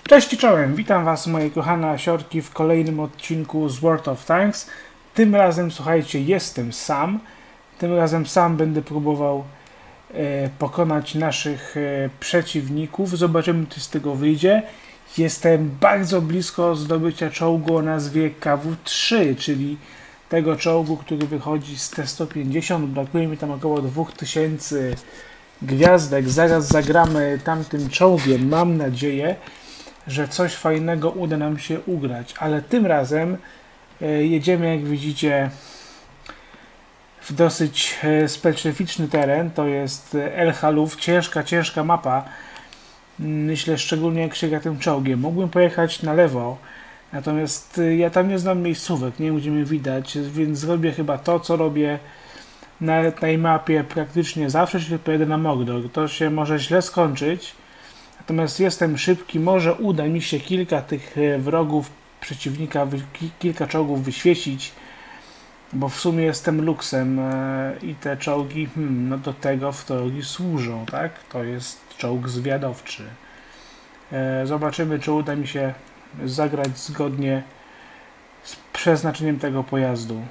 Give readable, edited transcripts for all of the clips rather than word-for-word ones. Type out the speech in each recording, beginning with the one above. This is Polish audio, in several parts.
Cześć i czołem, witam Was moje kochane asiorki w kolejnym odcinku z World of Tanks. Tym razem, słuchajcie, jestem sam. Tym razem sam będę próbował pokonać naszych przeciwników. Zobaczymy, co z tego wyjdzie. Jestem bardzo blisko zdobycia czołgu o nazwie KW-3, czyli tego czołgu, który wychodzi z T-150. Brakuje mi tam około 2000 gwiazdek. Zaraz zagramy tamtym czołgiem. Mam nadzieję, że coś fajnego uda nam się ugrać, ale tym razem jedziemy, jak widzicie, w dosyć specyficzny teren. To jest El Haluf, ciężka mapa. Myślę, szczególnie jak się gra tym czołgiem. Mógłbym pojechać na lewo, natomiast ja tam nie znam miejscówek, nie wiem, gdzie mnie widać, więc zrobię chyba to, co robię na tej mapie praktycznie zawsze, czyli pojedę na Mordor. To się może źle skończyć, natomiast jestem szybki, może uda mi się kilka tych wrogów przeciwnika, kilka czołgów wyświecić, bo w sumie jestem luksem i te czołgi no do tego w teorii służą, tak? To jest czołg zwiadowczy. Zobaczymy, czy uda mi się zagrać zgodnie z przeznaczeniem tego pojazdu.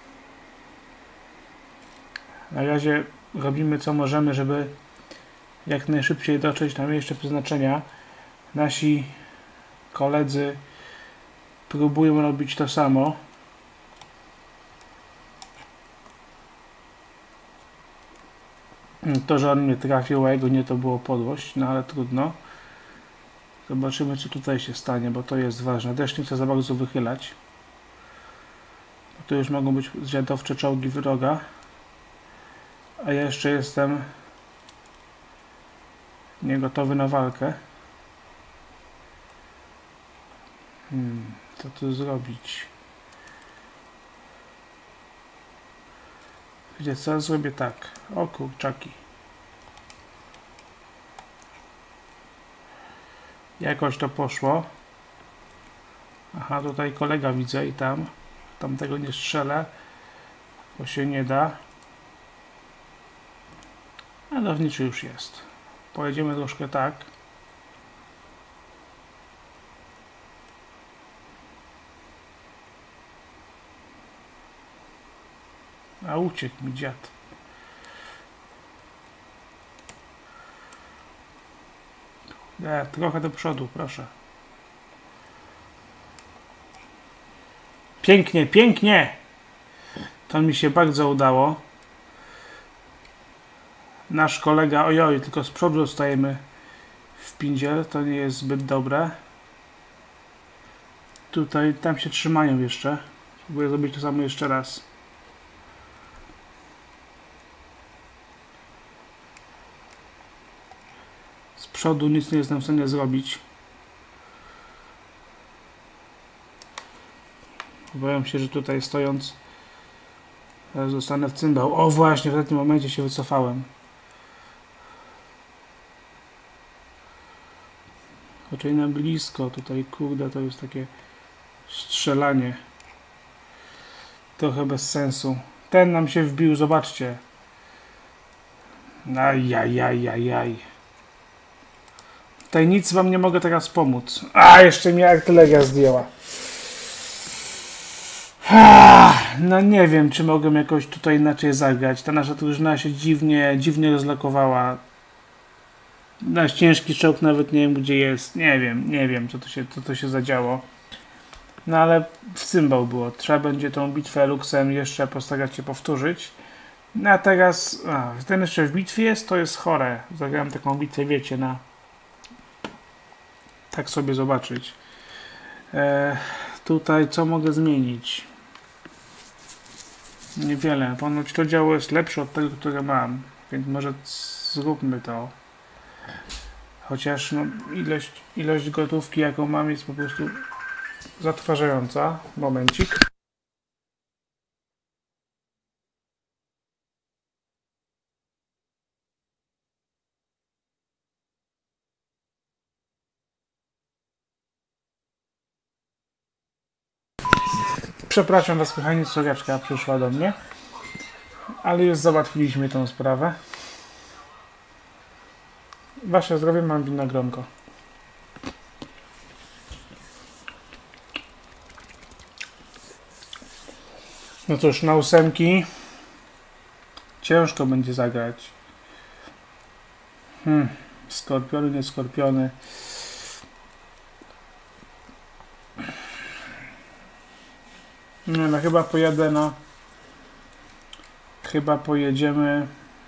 Na razie robimy, co możemy, żeby jak najszybciej dotrzeć na miejsce przeznaczenia. Nasi koledzy próbują robić to samo. To, że on mnie trafił, a jego nie, to było podłość, no ale trudno. Zobaczymy, co tutaj się stanie, bo to jest ważne. Też nie chcę za bardzo wychylać. Tu już mogą być zwiadowcze czołgi wroga. A ja jeszcze jestem niegotowy na walkę. Co tu zrobić? Wiecie co? Zrobię tak. O kurczaki. Jakoś to poszło. Aha, tutaj kolega widzę i tam. Tamtego nie strzelę, bo się nie da. A dawniczy już jest. Pojedziemy troszkę tak. A uciekł mi dziad. Trochę do przodu, proszę. Pięknie, pięknie! To mi się bardzo udało. Nasz kolega, ojoj, tylko z przodu dostajemy w pindziel, to nie jest zbyt dobre. Tutaj, tam się trzymają jeszcze. Spróbuję zrobić to samo jeszcze raz. Z przodu nic nie jestem w stanie zrobić. Obawiam się, że tutaj stojąc zostanę w cymbał. O właśnie, w tym momencie się wycofałem. Raczej na blisko, tutaj kurde, to jest takie strzelanie. Trochę bez sensu. Ten nam się wbił, zobaczcie. Ajajajajaj. Tutaj nic wam nie mogę teraz pomóc. A, jeszcze mnie artyleria zdjęła. No nie wiem, czy mogę jakoś tutaj inaczej zagrać. Ta nasza drużyna się dziwnie rozlokowała. Nasz ciężki czołg nawet nie wiem, gdzie jest. Nie wiem, co to się zadziało. No ale w cymbał było. Trzeba będzie tą bitwę luksem jeszcze postarać się powtórzyć. No a teraz, ten jeszcze w bitwie jest, to jest chore. Zagrałem taką bitwę, wiecie, na tak sobie zobaczyć. Tutaj co mogę zmienić? Niewiele. Ponoć to działo jest lepsze od tego, które mam, więc może zróbmy to. Chociaż no, ilość gotówki, jaką mam, jest po prostu zatrważająca. Momencik. Przepraszam Was, kochani, soriaczka przyszła do mnie, ale już załatwiliśmy tą sprawę. Wasze zdrowie, mam winogronko. No cóż, na 8 ciężko będzie zagrać. Skorpiony, nie skorpiony. Nie no, chyba pojadę na... Chyba pojedziemy...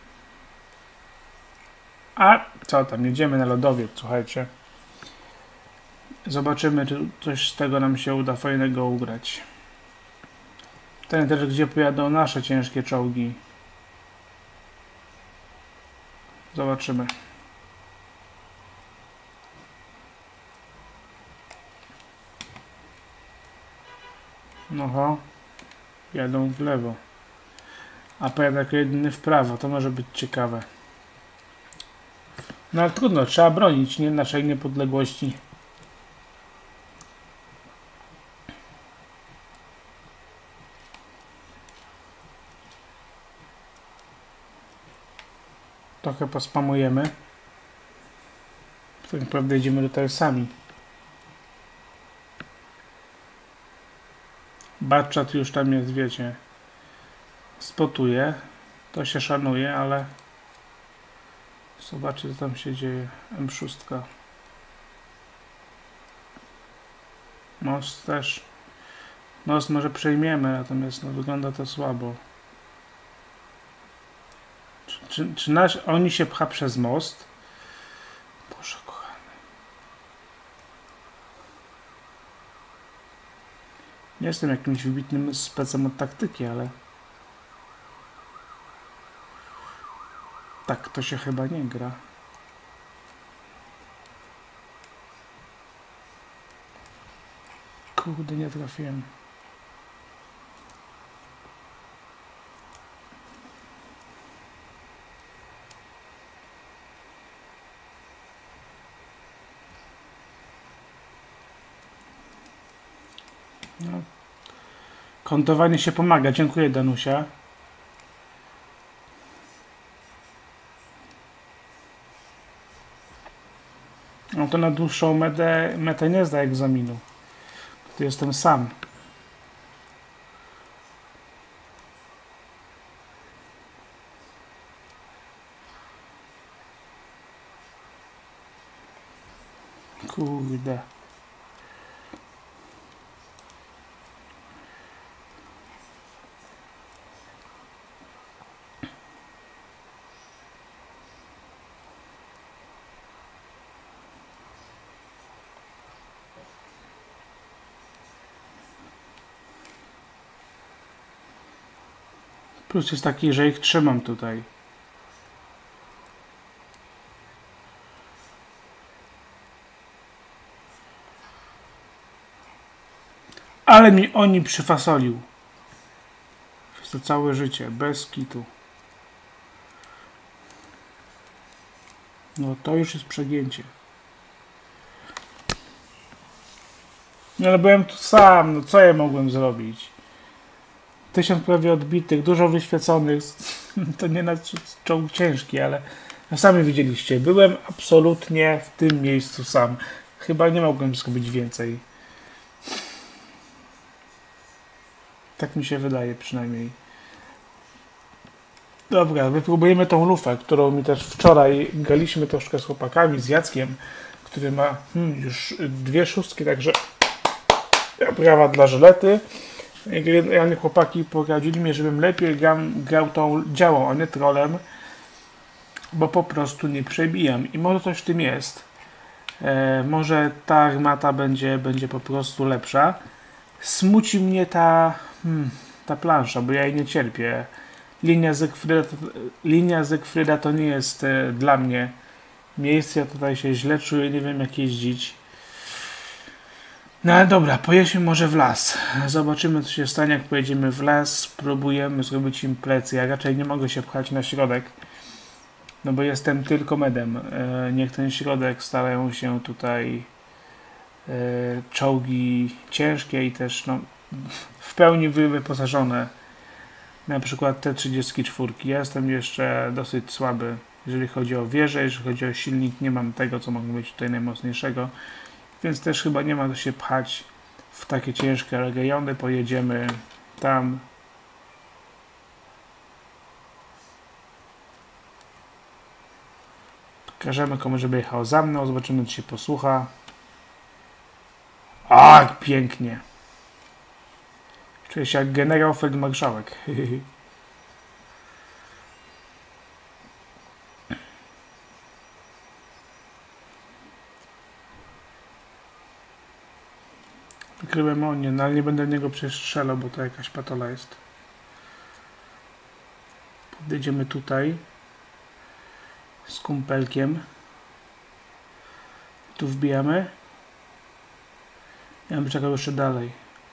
A, co tam, jedziemy na lodowiec, słuchajcie. Zobaczymy, czy coś z tego nam się uda fajnego ugrać. Pytanie też, gdzie pojadą nasze ciężkie czołgi. Zobaczymy. Noho, jadą w lewo. A pojadę jako jedyny w prawo, to może być ciekawe. No ale trudno, trzeba bronić naszej niepodległości. Trochę pospamujemy. Tak naprawdę jedziemy tutaj sami. Batchat już tam jest, wiecie. Spotuje. To się szanuje, ale... Zobaczcie, co tam się dzieje. M6. Most też. Most może przejmiemy, natomiast no, wygląda to słabo. Czy oni się pcha przez most? Boże kochany. Nie jestem jakimś wybitnym specem od taktyki, ale... Tak to się chyba nie gra. Kurde, nie trafiłem. No. Kątowanie się pomaga. Dziękuję, Danusia. No to na dłuższą metę nie zda egzaminu. Tu jestem sam. Kurde. Plus jest taki, że ich trzymam tutaj. Ale mi oni przyfasolił. Przez to całe życie, bez kitu. No to już jest przegięcie. No ale byłem tu sam, no co ja mogłem zrobić? 1000 prawie odbitych, dużo wyświeconych. To nie na czołg ciężki, ale sami widzieliście. Byłem absolutnie w tym miejscu sam. Chyba nie mogłem zrobić więcej. Tak mi się wydaje przynajmniej. Dobra, wypróbujemy tą lufę, którą mi też wczoraj graliśmy troszkę z chłopakami, z Jackiem, który ma już 2 szóstki, także brawa dla Żylety. Generalnie chłopaki poradzili mi, żebym lepiej grał tą działą, a nie trolem, bo po prostu nie przebijam. I może coś w tym jest. Może ta armata będzie po prostu lepsza. Smuci mnie ta plansza, bo ja jej nie cierpię. Linia Zegfryda to nie jest dla mnie miejsce. Ja tutaj się źle czuję, nie wiem jak jeździć. No ale dobra, pojedźmy może w las. Zobaczymy, co się stanie, jak pojedziemy w las. Spróbujemy zrobić im plecy. Ja raczej nie mogę się pchać na środek, no bo jestem tylko medem. Niech ten środek starają się tutaj czołgi ciężkie i też no, w pełni wyposażone. Na przykład te 34. Ja jestem jeszcze dosyć słaby, jeżeli chodzi o wieżę, jeżeli chodzi o silnik. Nie mam tego, co mogę mieć tutaj najmocniejszego. Więc też chyba nie ma co się pchać w takie ciężkie rejony. Pojedziemy tam Każemy komuś, żeby jechał za mną. Zobaczymy, czy się posłucha. A, jak pięknie. Czuję się jak generał feldmarszałek. Wykryłem onię, no ale nie będę w niego przestrzelał, bo to jakaś patola jest. Podjedziemy tutaj z kumpelkiem. Tu wbijamy. Ja bym czekał jeszcze dalej.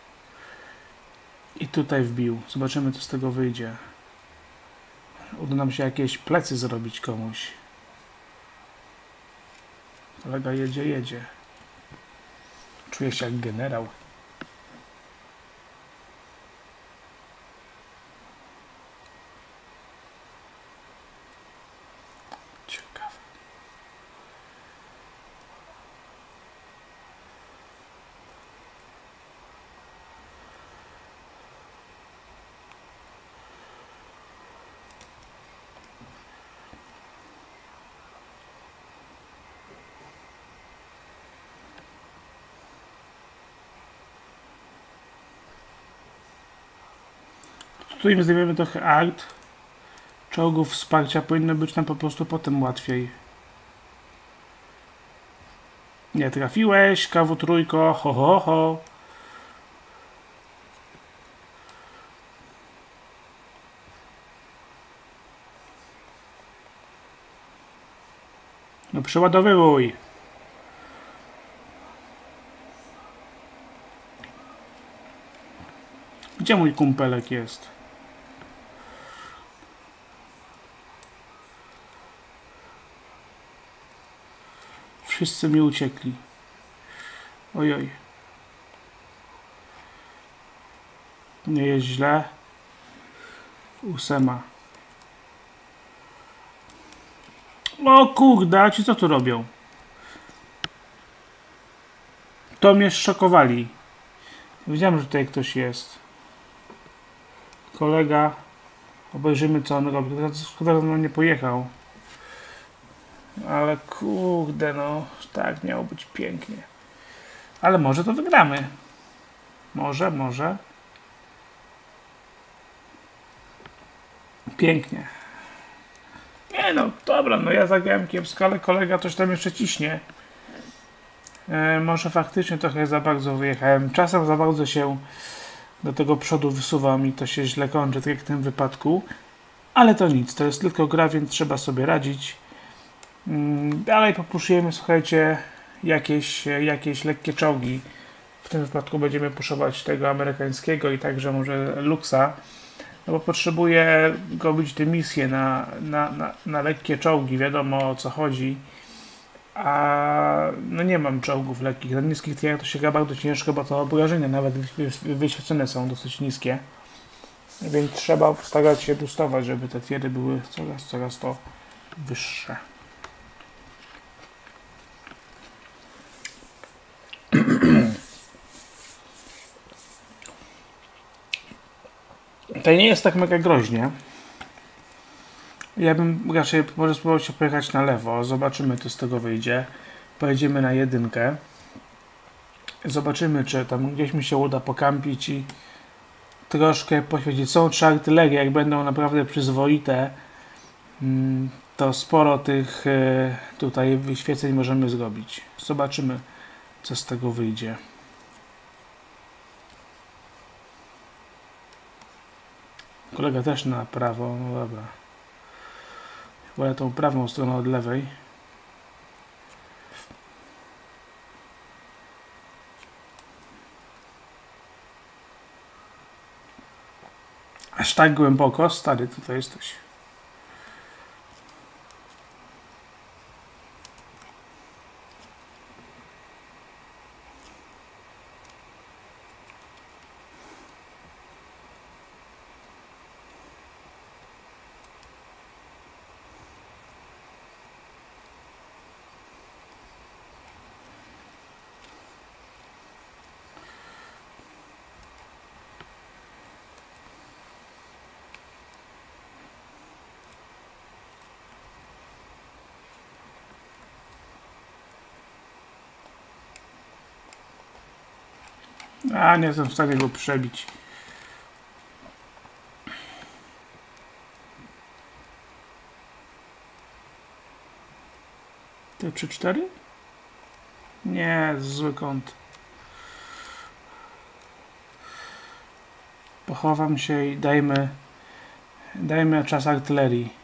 I tutaj wbił. Zobaczymy, co z tego wyjdzie. Uda nam się jakieś plecy zrobić komuś. Kolega jedzie. Czuję się jak generał. Ciekawe. Tu im zdejmiemy trochę art. Czołgów wsparcia powinno być nam po prostu potem łatwiej. Nie trafiłeś, kawu trójko, ho ho ho. No przeładowywuj. Gdzie mój kumpelek jest? Wszyscy mi uciekli. Ojoj. Nie jest źle. Ósema. O kurde, a ci co tu robią? To mnie szokowali. Wiedziałem, że tutaj ktoś jest. Kolega. Obejrzymy, co on robi. Szkoda, że on nie pojechał. Ale kurde, no. Tak miało być pięknie. Ale może to wygramy. Może. Pięknie. Nie no, dobra, no ja zagrałem kiepsko, ale kolega coś tam jeszcze ciśnie. Może faktycznie trochę za bardzo wyjechałem. Czasem za bardzo się do tego przodu wysuwam i to się źle kończy, tak jak w tym wypadku. Ale to nic, to jest tylko gra, więc trzeba sobie radzić. Dalej popuszujemy, słuchajcie, jakieś lekkie czołgi. W tym wypadku będziemy puszować tego amerykańskiego i także może Luxa. No bo potrzebuję robić te misje na lekkie czołgi, wiadomo o co chodzi. A no nie mam czołgów lekkich. Na niskich tierach to się gra bardzo ciężko, bo to obrażenia nawet wyświetlone są dosyć niskie. Więc trzeba starać się boostować, żeby te tiery były coraz to wyższe. To nie jest tak mega groźnie. Ja bym raczej może spróbował się pojechać na lewo. Zobaczymy, co z tego wyjdzie. Pojedziemy na jedynkę. Zobaczymy, czy tam gdzieś mi się uda pokampić i troszkę poświecić. Są 3 artylerie, jak będą naprawdę przyzwoite, to sporo tych tutaj wyświeceń możemy zrobić. Zobaczymy, co z tego wyjdzie. Kolega też na prawo, no dobra. Wolę tą prawą stronę od lewej. Aż tak głęboko? Stary, tutaj jesteś. A, nie jestem w stanie go przebić. Te 3-4? Nie, zły kąt. Pochowam się i dajmy czas artylerii.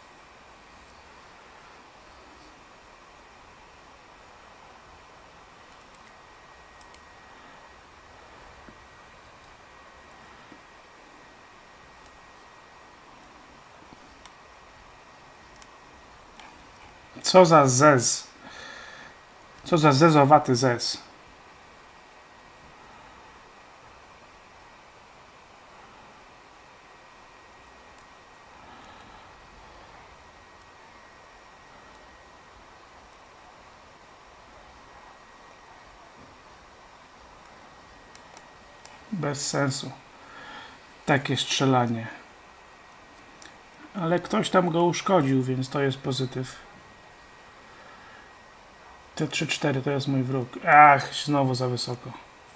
Co za zez. Co za zezowaty zez. Bez sensu. Takie strzelanie. Ale ktoś tam go uszkodził, więc to jest pozytyw. Te 3-4 to jest mój wróg. Ach, znowu za wysoko.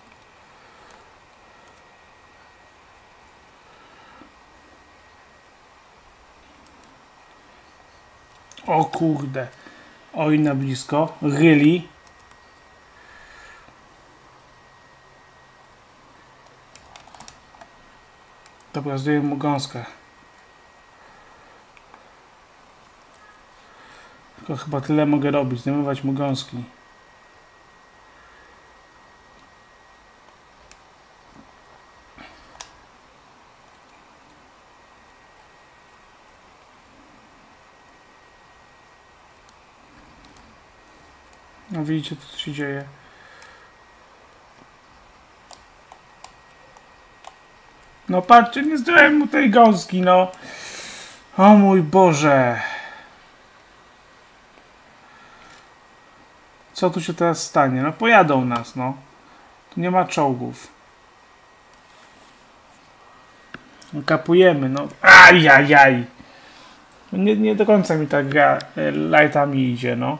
O kurde. Oj, na blisko. Really? Dobra, zdejmę mu gąskę. Tylko chyba tyle mogę robić, zdejmować mu gąski. No widzicie, co się dzieje. No patrzcie, nie zdjąłem mu tej gąski, no. O mój Boże. Co tu się teraz stanie? No pojadą nas, no. Tu nie ma czołgów. No, kapujemy, no. Ajajaj. Nie do końca mi ta gra lightami idzie, no.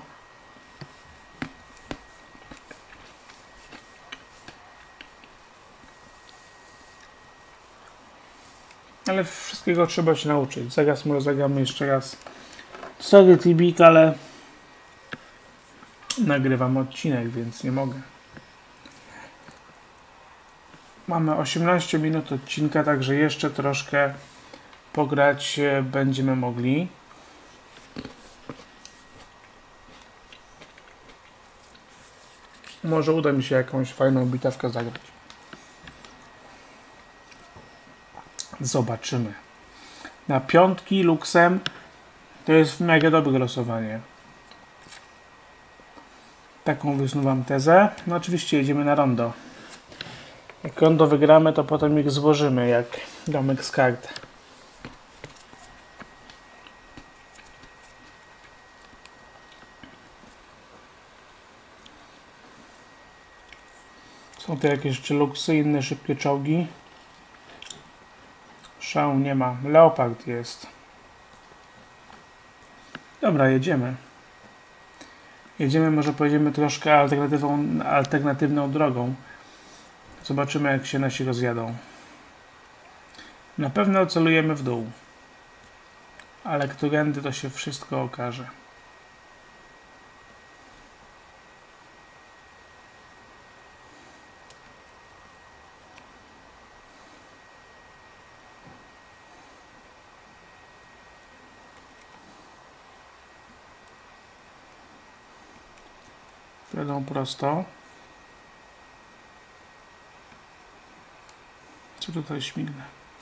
Ale wszystkiego trzeba się nauczyć. Zaraz mu rozegramy jeszcze raz. Sorry Tibik, ale nagrywam odcinek, więc nie mogę. Mamy 18 minut odcinka, także jeszcze troszkę pograć będziemy mogli. Może uda mi się jakąś fajną bitewkę zagrać. Zobaczymy. Na piątki luksem to jest mega dobre losowanie. Taką wysnuwam tezę. No oczywiście jedziemy na rondo. Jak rondo wygramy, to potem ich złożymy jak domek z kart. Są tu jakieś jeszcze luksy, inne szybkie czołgi. Szału nie ma. Leopard jest. Dobra, jedziemy. Jedziemy, może pojedziemy troszkę alternatywną drogą. Zobaczymy, jak się nasi rozjadą. Na pewno celujemy w dół. Ale którędy to się wszystko okaże. Jadą prosto. Co tutaj śmignę?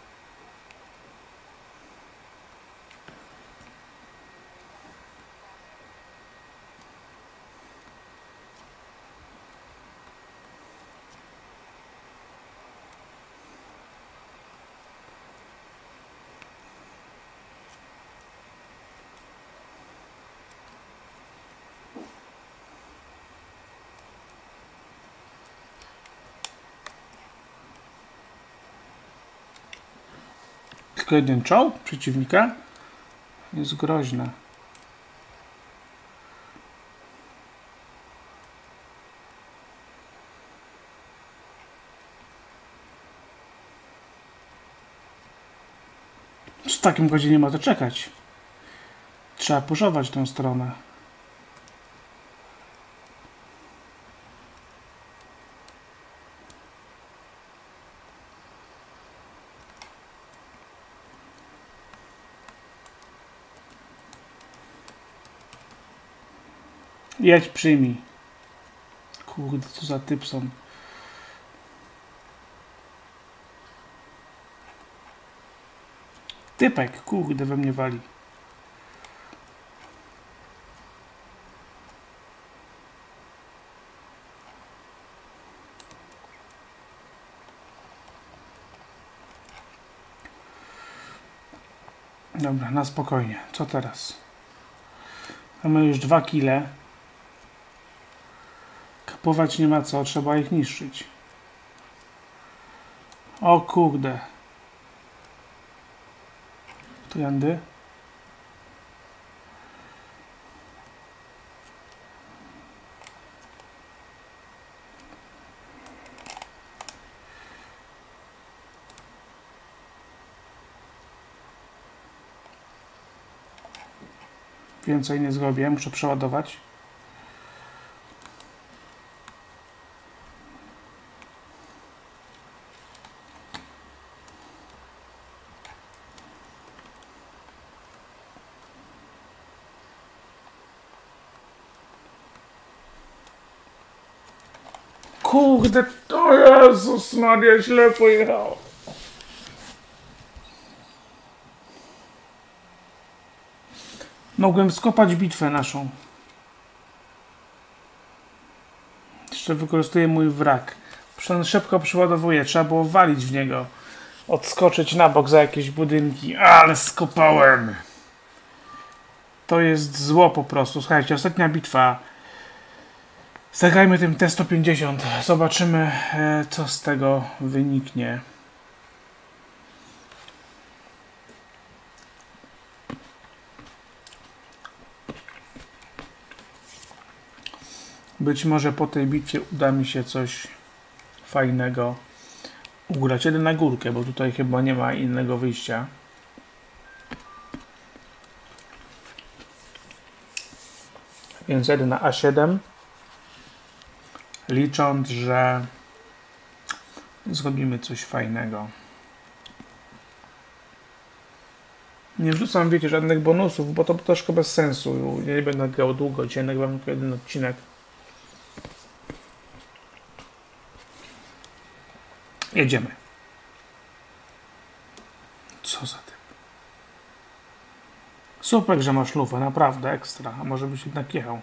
Tylko jeden czołg przeciwnika jest groźna. W takim razie nie ma to czekać. Trzeba puszować tą stronę. Jedź, przyjmij. Kurde, co za typ są. Typek, kurde, we mnie wali. Dobra, na spokojnie. Co teraz? Mamy już 2 kile. Kapować nie ma co, trzeba ich niszczyć. O kurde. Tu jandy. Więcej nie zrobię, muszę przeładować. Kurde, to Jezus Maria, źle pojechał. Mogłem skopać bitwę naszą. Jeszcze wykorzystuję mój wrak. Szybko przeładowuję, trzeba było walić w niego. Odskoczyć na bok za jakieś budynki. Ale skopałem. To jest zło po prostu. Słuchajcie, ostatnia bitwa. Zagrajmy tym T-150. Zobaczymy, co z tego wyniknie. Być może po tej bitwie uda mi się coś fajnego ugrać. Jeden na górkę, bo tutaj chyba nie ma innego wyjścia. Więc jeden na A7. Licząc, że zrobimy coś fajnego. Nie wrzucam, wiecie, żadnych bonusów, bo to troszkę bez sensu. Ja nie będę grał długo. Dzisiaj nagrywam tylko jeden odcinek. Jedziemy. Co za typ. Super, że masz lufę, naprawdę ekstra. A może byś jednak jechał.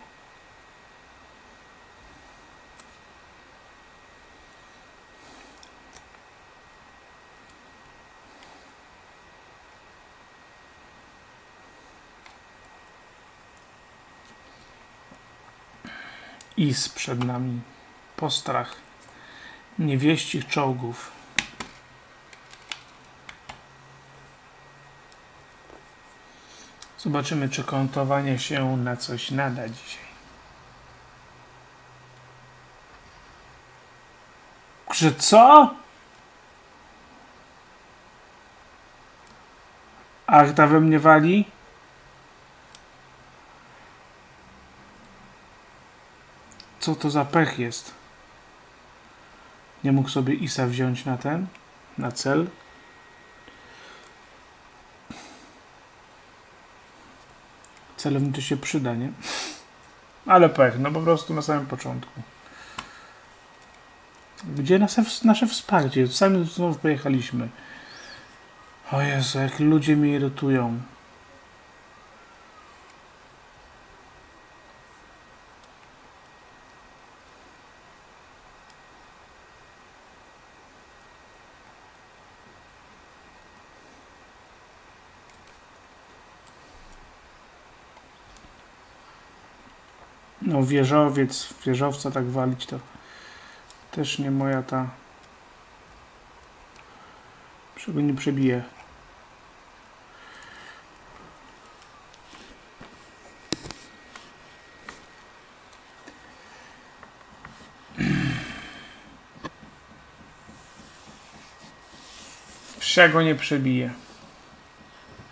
Is przed nami. Postrach niewieścich czołgów. Zobaczymy, czy kątowanie się na coś nada dzisiaj. Że co? Arta we mnie wali? Co to za pech jest? Nie mógł sobie Isa wziąć na ten, na cel. Celem to się przyda, nie? Ale pech, no po prostu na samym początku. Gdzie nasze wsparcie? Sami znowu pojechaliśmy. O Jezu, jak ludzie mnie irytują. No wieżowca tak walić to też nie moja ta... Czego nie przebije. Czego nie przebije.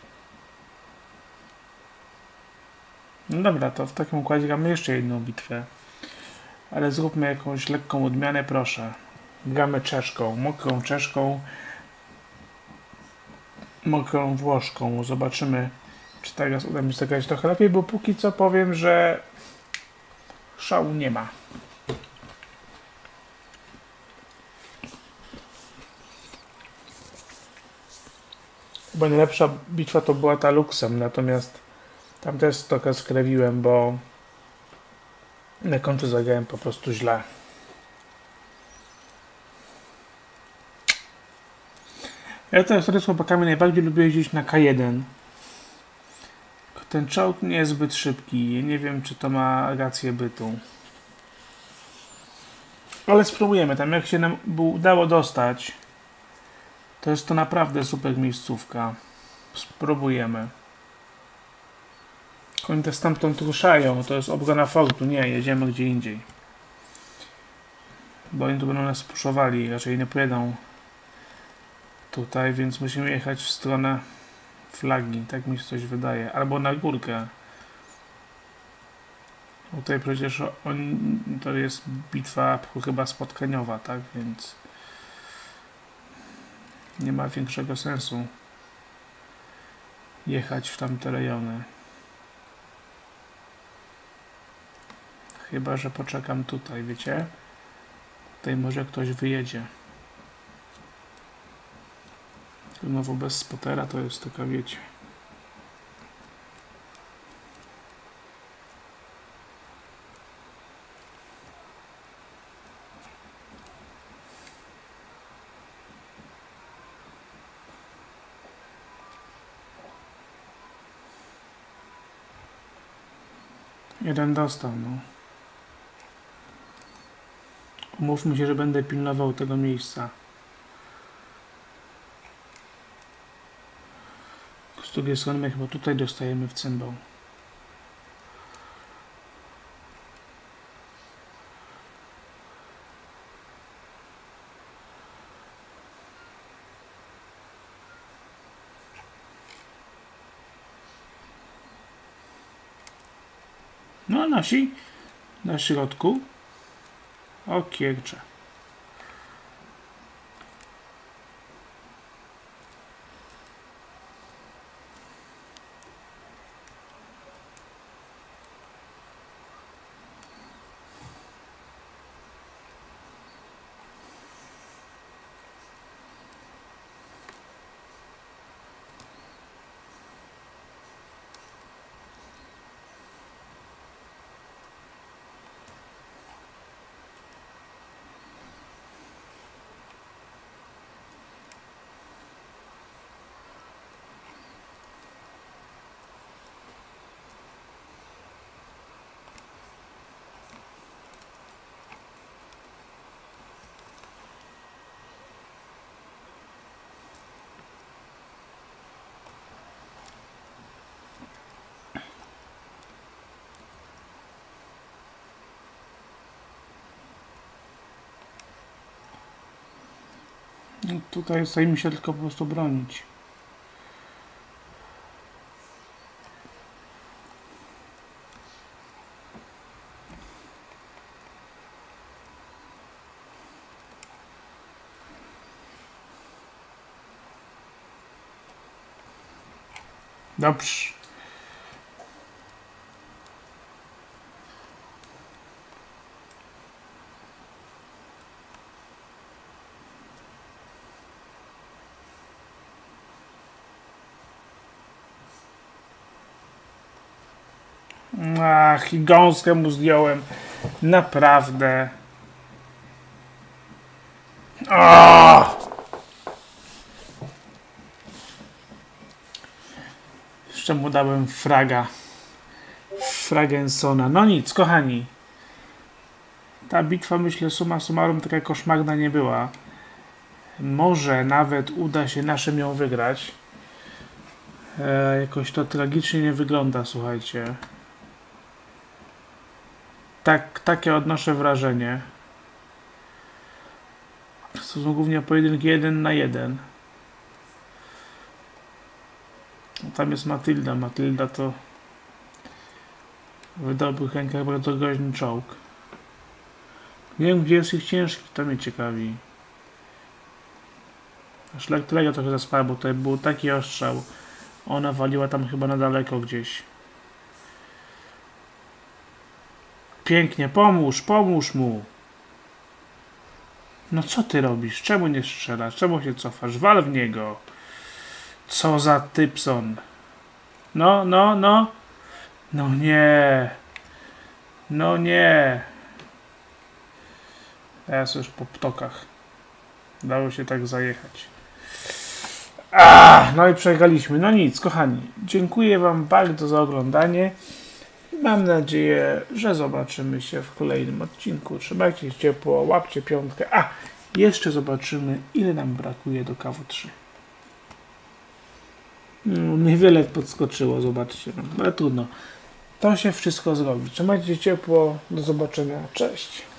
No dobra, to w takim układzie gramy jeszcze jedną bitwę. Ale zróbmy jakąś lekką odmianę, proszę. Gramy czeszką, mokrą włoszką. Zobaczymy, czy teraz uda mi się zagrać trochę lepiej, bo póki co powiem, że szału nie ma. Chyba najlepsza bitwa to była ta Luxem, natomiast tam też trochę skrewiłem, bo na końcu zagrałem po prostu źle. Ja teraz z chłopakami najbardziej lubię jeździć na K1. Ten czołg nie jest zbyt szybki. Nie wiem, czy to ma rację bytu. Ale spróbujemy. Tam jak się nam udało dostać, to jest to naprawdę super miejscówka. Spróbujemy. Oni też stamtąd ruszają. To jest obrona fortu. Nie, jedziemy gdzie indziej. Bo oni tu będą nas puszowali. Raczej nie pojedą tutaj, więc musimy jechać w stronę flagi. Tak mi się coś wydaje. Albo na górkę. Tutaj przecież to jest bitwa chyba spotkaniowa, tak? Więc nie ma większego sensu jechać w tamte rejony. Chyba że poczekam tutaj, wiecie? Tutaj może ktoś wyjedzie. Znowu bez spotera to jest taka, wiecie. Jeden dostał, no. Umówmy się, że będę pilnował tego miejsca. Z drugiej strony my chyba tutaj dostajemy w cymbał. No nasi na środku. O kiercze. No, tutaj stajemy się tylko po prostu bronić. Dobrze. Ach, i gąskę mu zdjąłem. Naprawdę. O! Jeszcze mu dałem fraga. Fragensona. No nic, kochani. Ta bitwa, myślę, summa summarum taka koszmarna nie była. Może nawet uda się naszym ją wygrać. Jakoś to tragicznie nie wygląda, słuchajcie. Takie odnoszę wrażenie. To są głównie pojedynki 1 na 1. No, tam jest Matylda. Matylda to W dobrych rękach bardzo groźny czołg. Nie wiem, gdzie jest ich ciężki, to mnie ciekawi. Szlak tyle trochę zaspała, bo tutaj był taki ostrzał. Ona waliła tam chyba na daleko gdzieś. Pięknie, pomóż mu. No co ty robisz? Czemu nie strzelasz? Czemu się cofasz? Wal w niego. Co za Typson. No. No nie. No nie. Teraz już po ptokach. Dało się tak zajechać. No i przegraliśmy. No nic, kochani. Dziękuję wam bardzo za oglądanie. Mam nadzieję, że zobaczymy się w kolejnym odcinku. Trzymajcie się ciepło, łapcie piątkę. Jeszcze zobaczymy, ile nam brakuje do KW3. Niewiele podskoczyło, zobaczcie. Ale trudno. To się wszystko zrobi. Trzymajcie się ciepło. Do zobaczenia. Cześć.